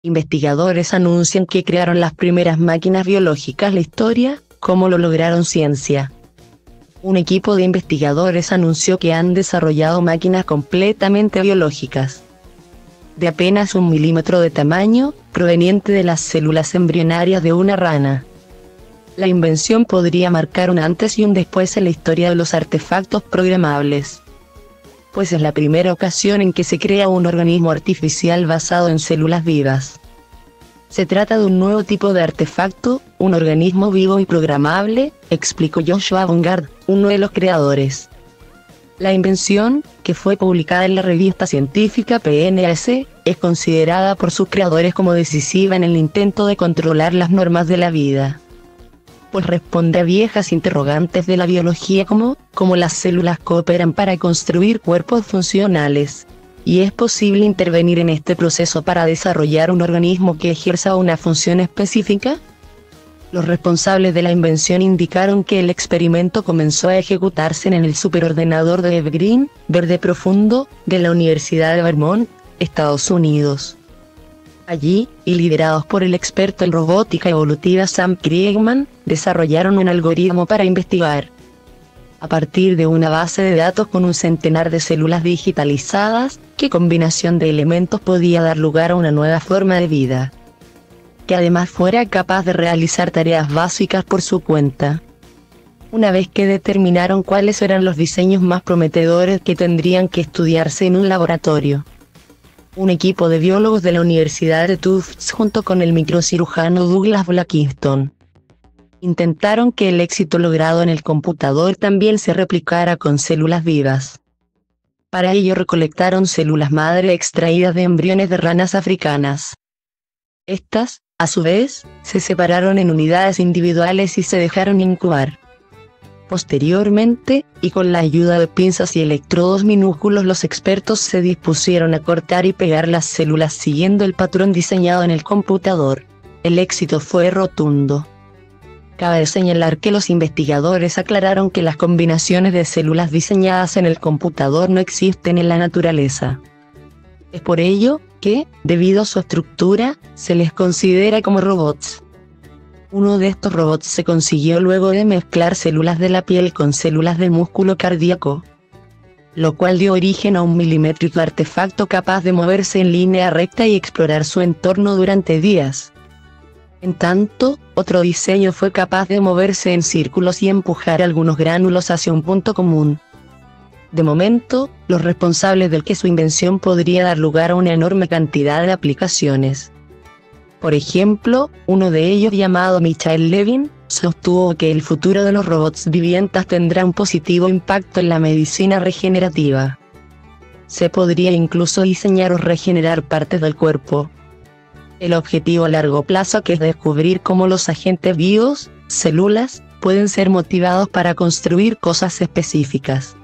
Investigadores anuncian que crearon las primeras máquinas biológicas. La historia, ¿cómo lo lograron? Ciencia. Un equipo de investigadores anunció que han desarrollado máquinas completamente biológicas, de apenas 1 milímetro de tamaño, proveniente de las células embrionarias de una rana. La invención podría marcar un antes y un después en la historia de los artefactos programables, pues es la primera ocasión en que se crea un organismo artificial basado en células vivas. Se trata de un nuevo tipo de artefacto, un organismo vivo y programable, explicó Joshua Bongard, uno de los creadores. La invención, que fue publicada en la revista científica PNAS, es considerada por sus creadores como decisiva en el intento de controlar las normas de la vida, pues responde a viejas interrogantes de la biología como cómo las células cooperan para construir cuerpos funcionales, y es posible intervenir en este proceso para desarrollar un organismo que ejerza una función específica. Los responsables de la invención indicaron que el experimento comenzó a ejecutarse en el superordenador de Evergreen, Verde Profundo, de la Universidad de Vermont, Estados Unidos. Allí, y liderados por el experto en robótica evolutiva Sam Kriegman, desarrollaron un algoritmo para investigar, a partir de una base de datos con un centenar de células digitalizadas, qué combinación de elementos podía dar lugar a una nueva forma de vida, que además fuera capaz de realizar tareas básicas por su cuenta. Una vez que determinaron cuáles eran los diseños más prometedores que tendrían que estudiarse en un laboratorio, un equipo de biólogos de la Universidad de Tufts junto con el microcirujano Douglas Blackiston intentaron que el éxito logrado en el computador también se replicara con células vivas. Para ello recolectaron células madre extraídas de embriones de ranas africanas. Estas, a su vez, se separaron en unidades individuales y se dejaron incubar. Posteriormente, y con la ayuda de pinzas y electrodos minúsculos, los expertos se dispusieron a cortar y pegar las células siguiendo el patrón diseñado en el computador. El éxito fue rotundo. Cabe señalar que los investigadores aclararon que las combinaciones de células diseñadas en el computador no existen en la naturaleza. Es por ello que, debido a su estructura, se les considera como robots. Uno de estos robots se consiguió luego de mezclar células de la piel con células del músculo cardíaco, lo cual dio origen a un milimétrico artefacto capaz de moverse en línea recta y explorar su entorno durante días. En tanto, otro diseño fue capaz de moverse en círculos y empujar algunos gránulos hacia un punto común. De momento, los responsables del que su invención podría dar lugar a una enorme cantidad de aplicaciones. Por ejemplo, uno de ellos, llamado Michael Levin, sostuvo que el futuro de los robots vivientes tendrá un positivo impacto en la medicina regenerativa. Se podría incluso diseñar o regenerar partes del cuerpo. El objetivo a largo plazo, que es descubrir cómo los agentes vivos, células, pueden ser motivados para construir cosas específicas.